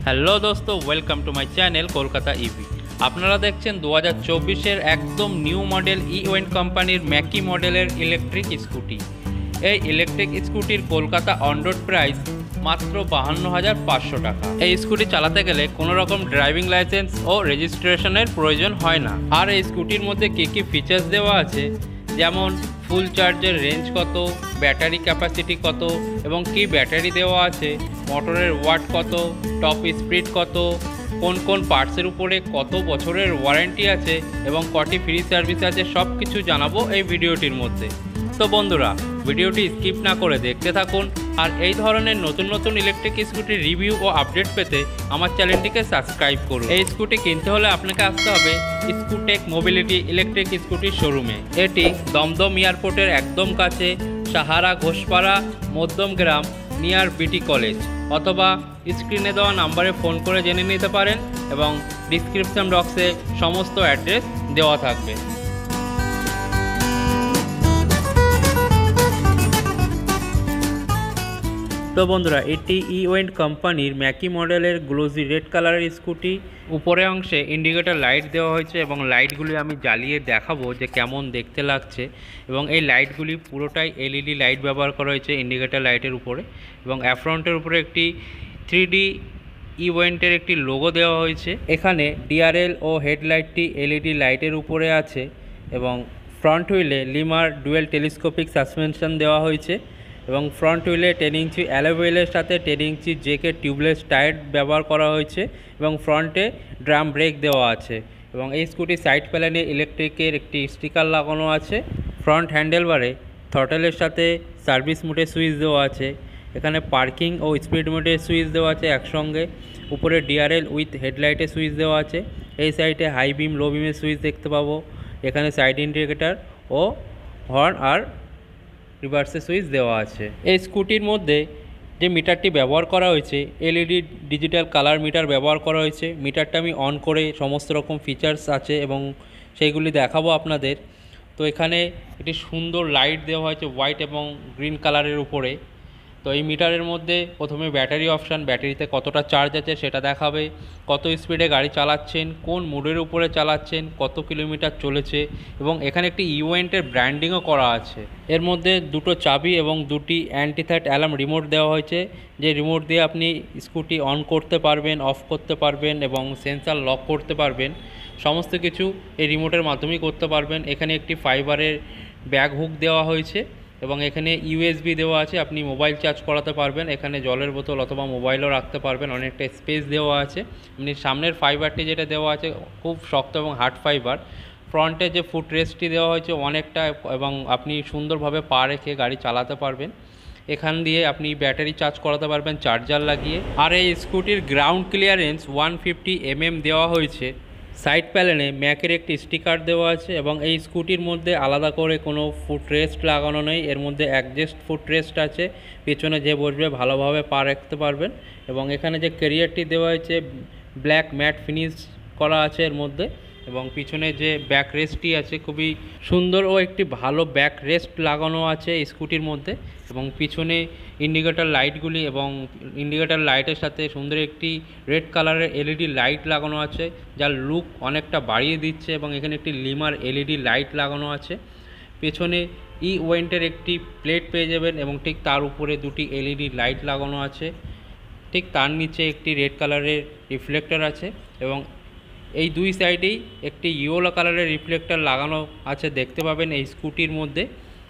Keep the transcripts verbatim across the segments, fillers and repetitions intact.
Hello দোস্ত, welcome to my channel Kolkata EV. আপনারা দেখছেন দু হাজার চব্বিশের একদম নিউ মডেল ইওয়েন্ট কোম্পানির ম্যাকি মডেলের ইলেকট্রিক স্কুটি। এই ইলেকট্রিক স্কুটির কলকাতা অন রোড প্রাইস মাত্র বাহান্ন হাজার পাঁচশো টাকা। এই স্কুটি চালাতে গেলে কোনো রকম ড্রাইভিং লাইসেন্স ও রেজিস্ট্রেশনের প্রয়োজন হয় না। আর এই স্কুটির মধ্যে কী কী ফিচার্স দেওয়া আছে, যেমন ফুল চার্জের রেঞ্জ কত, ব্যাটারি ক্যাপাসিটি কত এবং কি ব্যাটারি দেওয়া আছে, মোটরের ওয়াট কত, টপ স্পিড কত, কোন কোন পার্টসের উপরে কত বছরের ওয়ারেন্টি আছে এবং কটি ফ্রি সার্ভিস আছে, সব কিছু জানাবো এই ভিডিওটির মধ্যে। তো বন্ধুরা, ভিডিওটি স্কিপ না করে দেখতে থাকুন। আর এই ধরনের নতুন নতুন ইলেকট্রিক স্কুটির রিভিউ ও আপডেট পেতে আমার চ্যানেলটিকে সাবস্ক্রাইব করুন। এই স্কুটি কিনতে হলে আপনাকে আসতে হবে স্কুটেক মোবিলিটি ইলেকট্রিক স্কুটির শোরুমে। এটি দমদম এয়ারপোর্টের একদম কাছে, Sahara Ghoshpara Madhyamgram near BT college, অথবা স্ক্রিনে দেওয়া নাম্বারে ফোন করে জেনে নিতে পারেন এবং ডিসক্রিপশন বক্সে সমস্ত অ্যাড্রেস দেওয়া থাকবে। তো বন্ধুরা, এটি ইওয়েন্ট কোম্পানির ম্যাকি মডেলের গ্লোজি রেড কালারের স্কুটি। উপরে অংশে ইন্ডিকেটর লাইট দেওয়া হয়েছে এবং লাইটগুলি আমি জ্বালিয়ে দেখাবো যে কেমন দেখতে লাগছে। এবং এই লাইটগুলি পুরোটাই এলইডি লাইট ব্যবহার করা হয়েছে ইন্ডিকেটর লাইটের উপরে, এবং অ্যাফ্রন্টের উপরে একটি থ্রি ডি ইওয়েন্টের একটি লোগো দেওয়া হয়েছে। এখানে ডিআরএল ও হেডলাইটটি এলইডি লাইটের উপরে আছে এবং ফ্রন্ট হুইলে লিমার ডুয়েল টেলিস্কোপিক সাসপেনশন দেওয়া হয়েছে এবং ফ্রন্ট হুইলে টেন ইঞ্চি অ্যালয় হুইলের সাথে ten inch JK tubeless tyre ব্যবহার করা হয়েছে এবং ফ্রন্টে ড্রাম ব্রেক দেওয়া আছে। এবং এই স্কুটি সাইড প্যানেলে ইলেকট্রিকের একটি স্টিকার লাগানো আছে। ফ্রন্ট হ্যান্ডেলবারে থ্রটেলের সাথে সার্ভিস মোডের সুইচ দেওয়া আছে। এখানে পার্কিং ও স্পিড মোডের সুইচ দেওয়া আছে একসঙ্গে। উপরে ডিআরএল উইথ হেডলাইটের সুইচ দেওয়া আছে। এই সাইডে হাই বিম লো বিমের সুইচ দেখতে পাবো। এখানে সাইড ইন্ডিকেটার ও হর্ন আর রিভার্সের সুইচ দেওয়া আছে। এই স্কুটির মধ্যে যে মিটারটি ব্যবহার করা হয়েছে, এলইডি ডিজিটাল কালার মিটার ব্যবহার করা হয়েছে। মিটারটা আমি অন করে সমস্ত রকম ফিচার্স আছে এবং সেইগুলি দেখাবো আপনাদের। তো এখানে একটি সুন্দর লাইট দেওয়া হয়েছে হোয়াইট এবং গ্রিন কালারের উপরে। তো এই মিটারের মধ্যে প্রথমে ব্যাটারি অপশান, ব্যাটারিতে কতটা চার্জ আছে সেটা দেখাবে, কত স্পিডে গাড়ি চালাচ্ছেন, কোন মোডের উপরে চালাচ্ছেন, কত কিলোমিটার চলেছে, এবং এখানে একটি ইওয়েন্টের ব্র্যান্ডিংও করা আছে। এর মধ্যে দুটো চাবি এবং দুটি অ্যান্টি থার্ট অ্যালার্ম রিমোট দেওয়া হয়েছে, যে রিমোট দিয়ে আপনি স্কুটি অন করতে পারবেন, অফ করতে পারবেন এবং সেন্সার লক করতে পারবেন। সমস্ত কিছু এই রিমোটের মাধ্যমেই করতে পারবেন। এখানে একটি ফাইবারের ব্যাগ হুক দেওয়া হয়েছে এবং এখানে ইউএসবি দেওয়া আছে, আপনি মোবাইল চার্জ করাতে পারবেন। এখানে জলের বোতল অথবা মোবাইলও রাখতে পারবেন, অনেকটা স্পেস দেওয়া আছে। এমনি সামনের ফাইবারটি যেটা দেওয়া আছে খুব শক্ত এবং হার্ড ফাইবার। ফ্রন্টে যে ফুট রেস্টটি দেওয়া হয়েছে অনেকটা, এবং আপনি সুন্দরভাবে পা রেখে গাড়ি চালাতে পারবেন। এখান দিয়ে আপনি ব্যাটারি চার্জ করাতে পারবেন চার্জার লাগিয়ে। আর এই স্কুটির ground clearance one fifty mm দেওয়া হয়েছে। সাইড প্যানেলে ম্যাকের একটি স্টিকার দেওয়া আছে এবং এই স্কুটির মধ্যে আলাদা করে কোনো ফুট রেস্ট লাগানো নেই। এর মধ্যে অ্যাডজাস্ট ফুট রেস্ট আছে, পেছনে যে বসবে ভালোভাবে পা রাখতে পারবেন। এবং এখানে যে ক্যারিয়ারটি দেওয়া হয়েছে ব্ল্যাক ম্যাট ফিনিশ করা আছে এর মধ্যে, এবং পিছনে যে ব্যাক রেস্টটি আছে খুবই সুন্দর ও একটি ভালো ব্যাক রেস্ট লাগানো আছে স্কুটির মধ্যে। এবং পিছনে ইন্ডিকেটর লাইটগুলি এবং ইন্ডিকেটর লাইটের সাথে সুন্দর একটি রেড কালারের এলইডি লাইট লাগানো আছে, যার লুক অনেকটা বাড়িয়ে দিচ্ছে। এবং এখানে একটি লিমার এলইডি লাইট লাগানো আছে। পেছনে ইওয়েন্টের একটি প্লেট পেয়ে যাবেন এবং ঠিক তার উপরে দুটি এলইডি লাইট লাগানো আছে। ঠিক তার নিচে একটি রেড কালারের রিফ্লেক্টর আছে এবং এই দুই সাইডেই একটি ইয়েলো কালারের রিফ্লেক্টর লাগানো আছে, দেখতে পাবেন এই স্কুটির মধ্যে।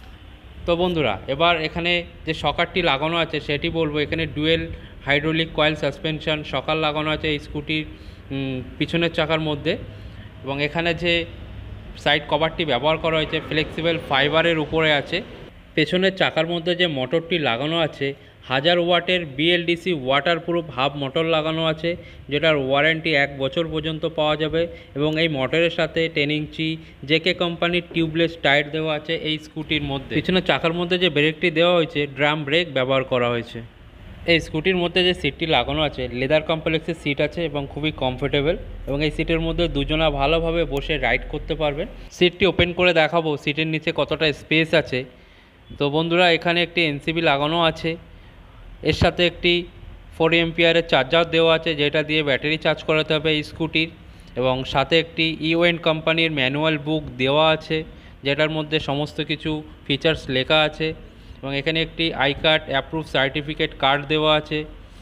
তো বন্ধুরা, এবার এখানে যে শকারটি লাগানো আছে সেটি বলবো। এখানে dual hydraulic coil suspension shocker লাগানো আছে এই স্কুটির পিছনের চাকার মধ্যে। এবং এখানে যে সাইড কভারটি ব্যবহার করা হয়েছে ফ্লেক্সিবল ফাইবারের উপরে আছে। পেছনের চাকার মধ্যে যে মোটরটি লাগানো আছে হাজার ওয়াটের বিএলডিসি ওয়াটারপ্রুফ হাফ মোটর লাগানো আছে, যেটার ওয়ারেন্টি এক বছর পর্যন্ত পাওয়া যাবে। এবং এই মোটরের সাথে টেন ইঞ্চি জেকে কোম্পানির টিউবলেস টায়ার দেওয়া আছে এই স্কুটির মধ্যে। পিছনের চাকার মধ্যে যে ব্রেকটি দেওয়া হয়েছে ড্রাম ব্রেক ব্যবহার করা হয়েছে। এই স্কুটির মধ্যে যে সিটটি লাগানো আছে লেদার কমপ্লেক্সের সিট আছে এবং খুবই কমফোর্টেবল, এবং এই সিটের মধ্যে দুজনা ভালোভাবে বসে রাইড করতে পারবেন। সিটটি ওপেন করে দেখাবো সিটের নিচে কতটা স্পেস আছে। তো বন্ধুরা, এখানে একটি এনসিবি লাগানো আছে, এর সাথে একটি ফোর এম্পিয়ারের চার্জার দেওয়া আছে, যেটা দিয়ে ব্যাটারি চার্জ করাতে হবে এই স্কুটির। এবং সাথে একটি ইওয়েন্ট কোম্পানির ম্যানুয়াল বুক দেওয়া আছে, যেটার মধ্যে সমস্ত কিছু ফিচার্স লেখা আছে। এবং এখানে একটি I card approve certificate card দেওয়া আছে।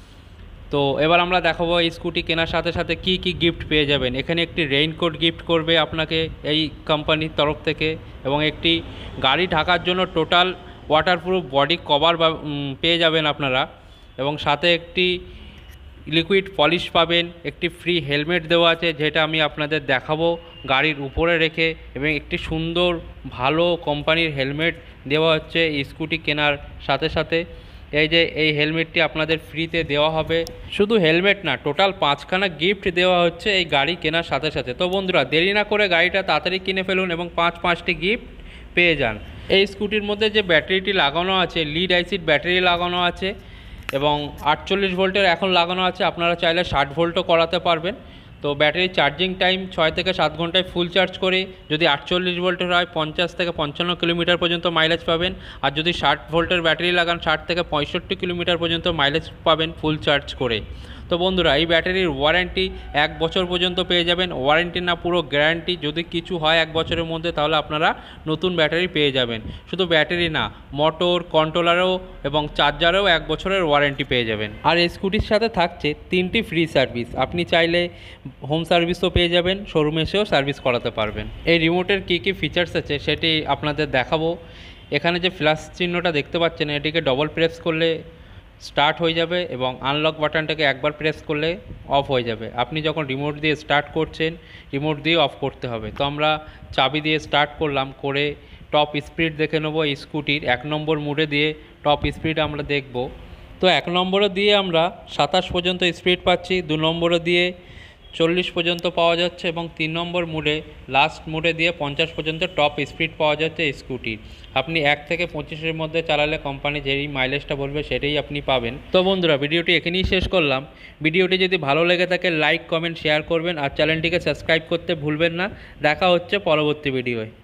তো এবার আমরা দেখাবো এই স্কুটি কেনার সাথে সাথে কি কি গিফট পেয়ে যাবেন। এখানে একটি রেইনকোট গিফট করবে আপনাকে এই কোম্পানির তরফ থেকে, এবং একটি গাড়ি ঢাকার জন্য টোটাল ওয়াটারপ্রুফ বডি কভার পেয়ে যাবেন আপনারা। এবং সাথে একটি লিকুইড পলিশ পাবেন, একটি ফ্রি হেলমেট দেওয়া আছে, যেটা আমি আপনাদের দেখাবো গাড়ির উপরে রেখে। এবং একটি সুন্দর ভালো কোম্পানির হেলমেট দেওয়া হচ্ছে এই স্কুটি কেনার সাথে সাথে। এই যে এই হেলমেটটি আপনাদের ফ্রিতে দেওয়া হবে। শুধু হেলমেট না, টোটাল পাঁচখানা গিফট দেওয়া হচ্ছে এই গাড়ি কেনার সাথে সাথে। তো বন্ধুরা, দেরি না করে গাড়িটা তাড়াতাড়ি কিনে ফেলুন এবং পাঁচ পাঁচটি গিফট পেয়ে যান। এই স্কুটির মধ্যে যে ব্যাটারিটি লাগানো আছে, লিড অ্যাসিড ব্যাটারি লাগানো আছে এবং আটচল্লিশ ভোল্টের এখন লাগানো আছে। আপনারা চাইলে ষাট ভোল্টও করাতে পারবেন। তো ব্যাটারির চার্জিং টাইম ছয় থেকে সাত ঘন্টায় ফুল চার্জ করে, যদি আটচল্লিশ ভোল্টের হয় পঞ্চাশ থেকে পঞ্চান্ন কিলোমিটার পর্যন্ত মাইলেজ পাবেন। আর যদি ষাট ভোল্টের ব্যাটারি লাগান ষাট থেকে পঁয়ষট্টি কিলোমিটার পর্যন্ত মাইলেজ পাবেন ফুল চার্জ করে। তো বন্ধুরা, এই ব্যাটারির ওয়ারেন্টি এক বছর পর্যন্ত পেয়ে যাবেন। ওয়ারেন্টি না, পুরো গ্যারান্টি। যদি কিছু হয় এক বছরের মধ্যে, তাহলে আপনারা নতুন ব্যাটারি পেয়ে যাবেন। শুধু ব্যাটারি না, মোটর, কন্ট্রোলারও এবং চার্জারেও এক বছরের ওয়ারেন্টি পেয়ে যাবেন। আর এই স্কুটির সাথে থাকছে তিনটি ফ্রি সার্ভিস। আপনি চাইলে হোম সার্ভিসও পেয়ে যাবেন, শোরুমে এসেও সার্ভিস করাতে পারবেন। এই রিমোটের কী কী ফিচার্স আছে সেটি আপনাদের দেখাবো। এখানে যে ফ্ল্যাশ চিহ্নটা দেখতে পাচ্ছেন, এটিকে ডবল প্রেস করলে স্টার্ট হয়ে যাবে এবং আনলক বাটনটাকে একবার প্রেস করলে অফ হয়ে যাবে। আপনি যখন রিমোট দিয়ে স্টার্ট করছেন, রিমোট দিয়ে অফ করতে হবে। তো আমরা চাবি দিয়ে স্টার্ট করলাম, করে টপ স্পিড দেখে নেবো এই স্কুটির। এক নম্বর মোডে দিয়ে টপ স্পিড আমরা দেখব। তো এক নম্বরে দিয়ে আমরা সাতাশ পর্যন্ত স্পিড পাচ্ছি, দু নম্বরে দিয়ে চল্লিশ পর্যন্ত পাওয়া যাচ্ছে এবং তিন নম্বর মোডে লাস্ট মোডে দিয়ে পঞ্চাশ পর্যন্ত টপ স্পিড পাওয়া যাচ্ছে এই স্কুটির। আপনি এক থেকে পঁচিশের মধ্যে চালালে কোম্পানি যেই মাইলেজটা বলবে সেটাই আপনি পাবেন। তো বন্ধুরা, ভিডিওটি এখানেই শেষ করলাম। ভিডিওটি যদি ভালো লেগে থাকে লাইক, কমেন্ট, শেয়ার করবেন আর চ্যানেলটিকে সাবস্ক্রাইব করতে ভুলবেন না। দেখা হচ্ছে পরবর্তী ভিডিওয়।